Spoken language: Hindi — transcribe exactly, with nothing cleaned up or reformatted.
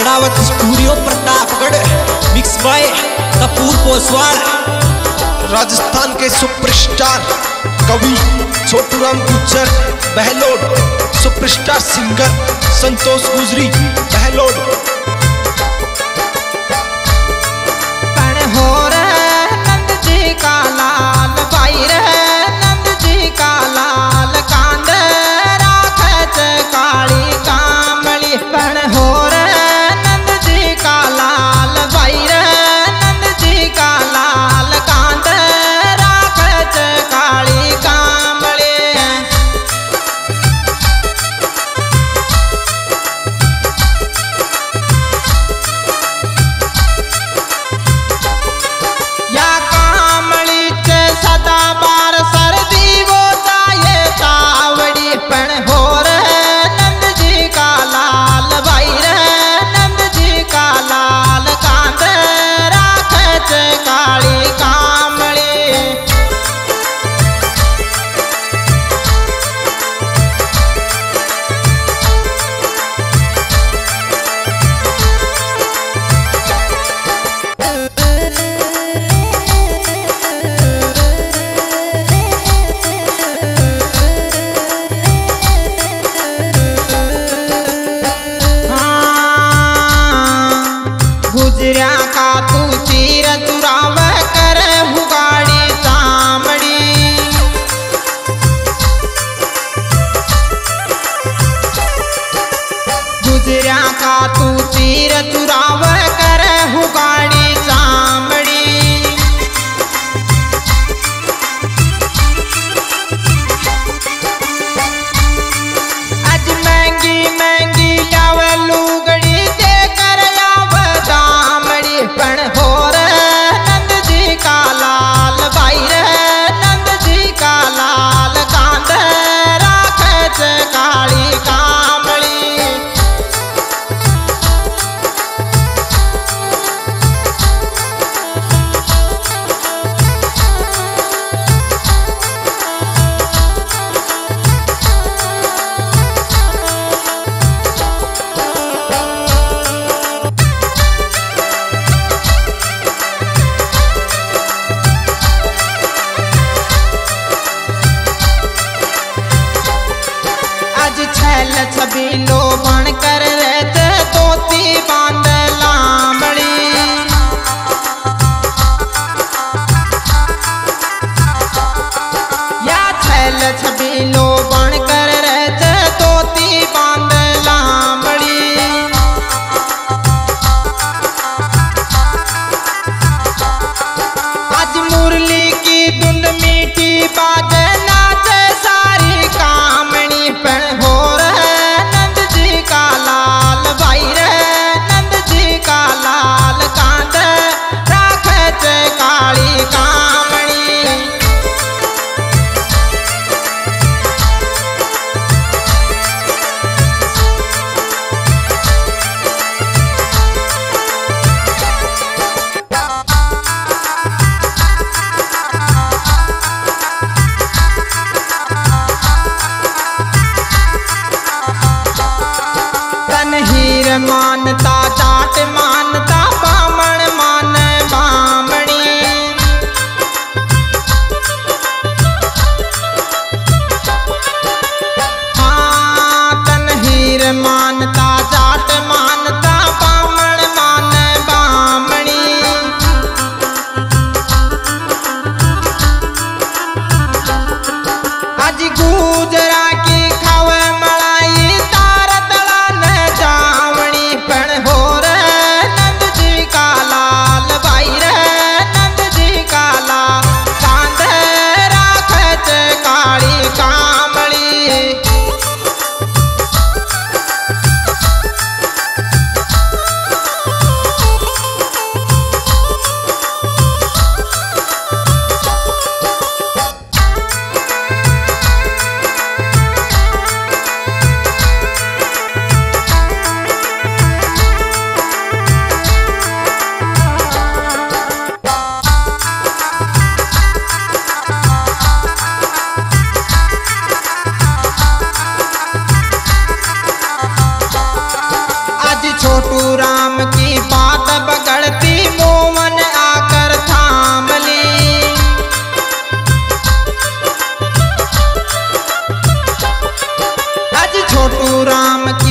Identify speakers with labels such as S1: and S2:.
S1: Agrawat studio Pratapgarh, mix by Kapoor Poswal.
S2: Rajasthan के सुपरस्टार कवि छोटूराम गुर्जर बहलोड, सुपरस्टार सिंगर संतोष गुजरी बहलोड।
S3: गुजरिया का तू चीर चुराव कर हुगाड़ी चामड़ी, गुजरिया का तू चीर चुराव कर हुगाड़ी चामड़ी। आज महंगी महंगी लावे लुगड़ी दे कर पण हो रे नंद जी का लाल भाई रे नंद जी का लाल कांद राख काली कामड़ी। छबीलो बन कर रहते तोती बांध लामड़ी, या छैल छबीलो बन कर रहते तोती बांध लामड़ी। आज मुरली की धुन मीठी बाजे नाचे सारी कामणी पण हो काली कामणी। तन हीर मानता जाट मानता बामण मान बामणी, मानता जाट मानता बामण मान बामणी। आज गुजरा की खाव मलाई तार तला न जावणी पण हो रे नंद जी का लाल भाई रे नंद जी का लाल कांद राख काली कामड़ी। राम